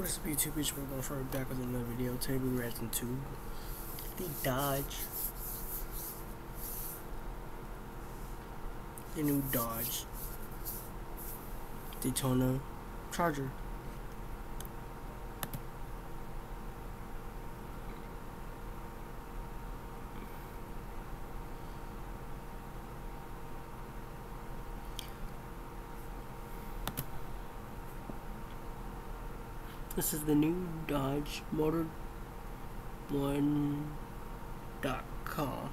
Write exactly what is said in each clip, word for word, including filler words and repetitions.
What's up YouTube, it's your Guamsharkboyyt back with another video. Today we're reacting to the Dodge, the new Dodge Daytona Charger. This is the new Dodge Motor one dot com.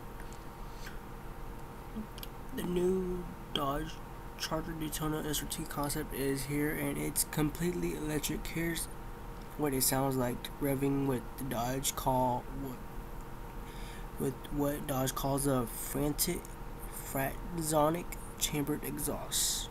The new Dodge Charger Daytona S R T concept is here, and it's completely electric. Here's what it sounds like revving with the Dodge call with what Dodge calls a frantic fratzonic chambered exhaust.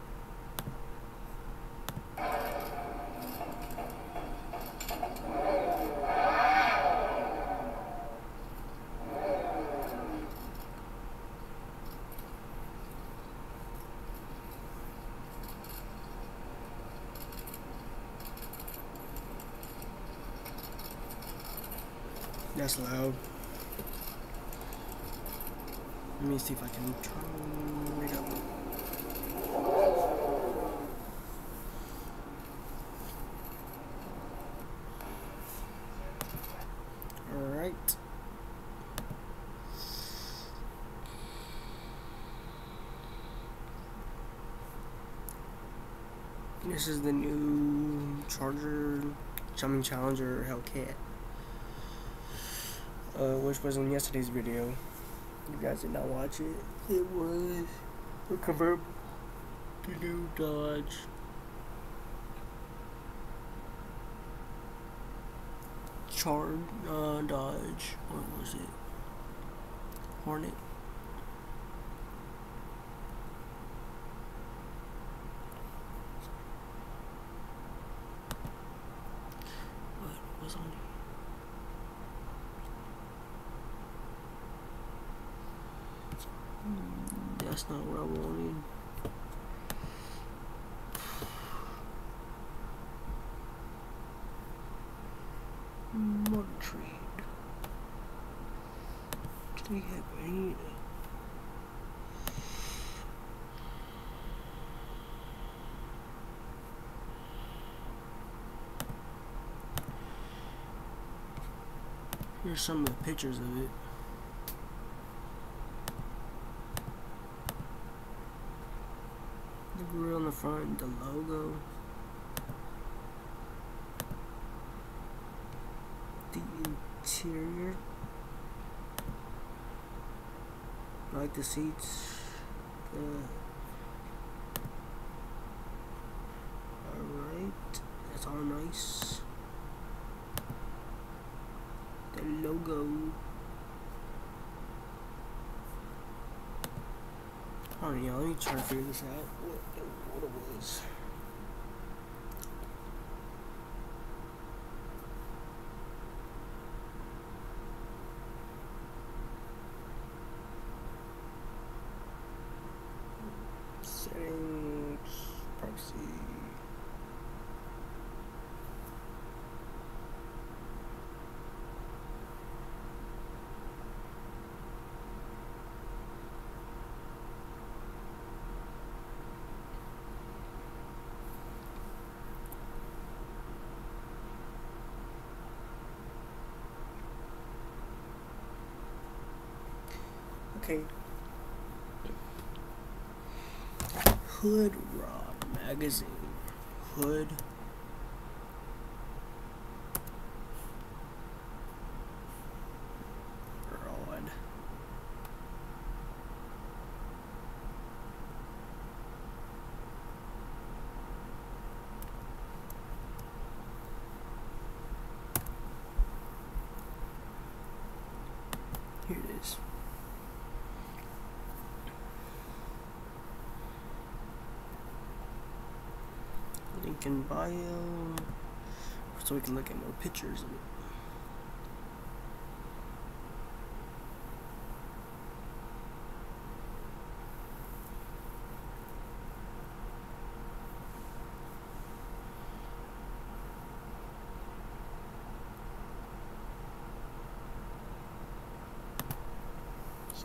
That's loud. Let me see if I can turn it up. Alright. This is the new Charger, I mean Challenger Hellcat. Uh, which was in yesterday's video. You guys did not watch it. It was a convert to new Dodge Char uh, Dodge. What was it? Hornet. What was on it? That's not what I wanted. Motor trade. Do we have any? Here's some of the pictures of it. The grill on the front, the logo, the interior. I like the seats. Uh, Alright, that's all nice. The logo. Oh yeah, let me try to figure this out. What, what it was. Settings, privacy. Okay. Hood Rod magazine. Hood. Rod. Here it is. Link in bio, so we can look at more pictures of it.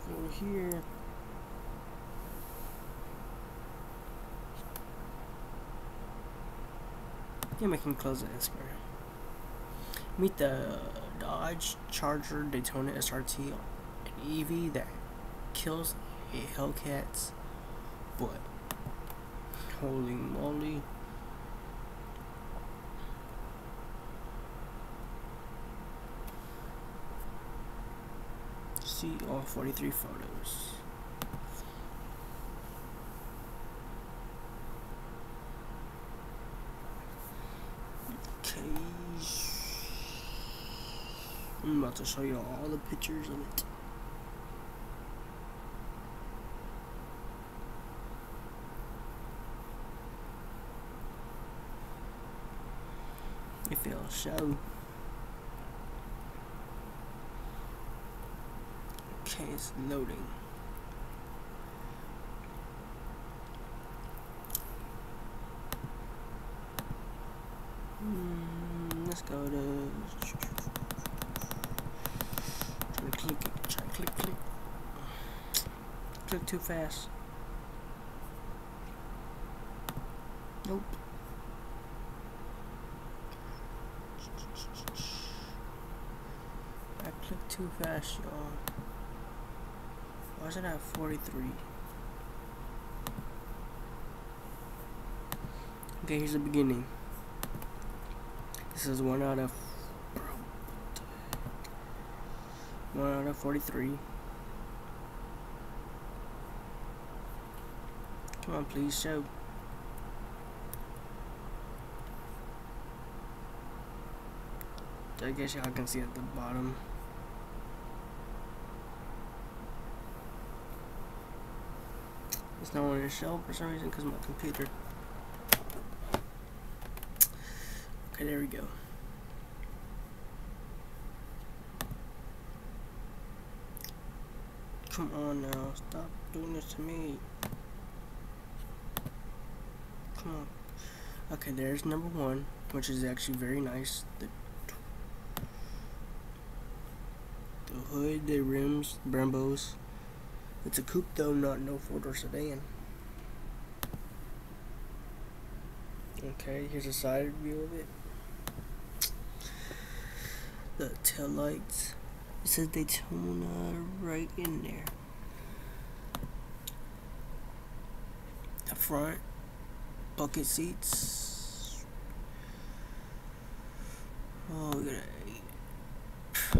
go here. Yeah, we can close the Instagram. Meet the Dodge Charger Daytona S R T, an E V that kills a Hellcat's butt. Holy moly. See all forty-three photos. Okay. I'm about to show you all the pictures of it. If it'll show. Okay, it's loading. Mm, let's go to. Try to click it. Try to click, click. Click too fast. Nope. I clicked too fast, y'all. Why is it at forty-three? Okay, here's the beginning. This is one out of one out of forty-three. Come on, please show. I guess y'all can see at the bottom. It's not wanting to show for some reason because of my computer. Okay, there we go. Come on now, stop doing this to me. Come on. Okay, there's number one, which is actually very nice. The, the hood, the rims, Brembos. It's a coupe though, not no four-door sedan. Okay, here's a side view of it. The tail lights. It says Daytona right in there. The front bucket seats. Oh, look at that.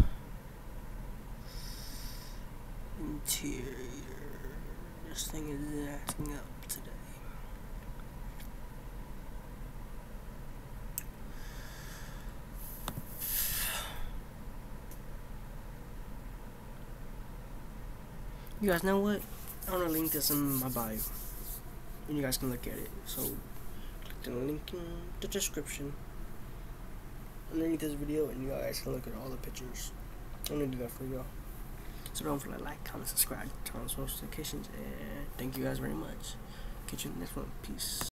Interior. This thing is acting up today. You guys know what? I'm gonna link this in my bio, and you guys can look at it. So, click the link in the description underneath this video, and you guys can look at all the pictures. I'm gonna do that for y'all. So don't forget to like, comment, subscribe, turn on post notifications, and thank you guys very much. Catch you in the next one. Peace.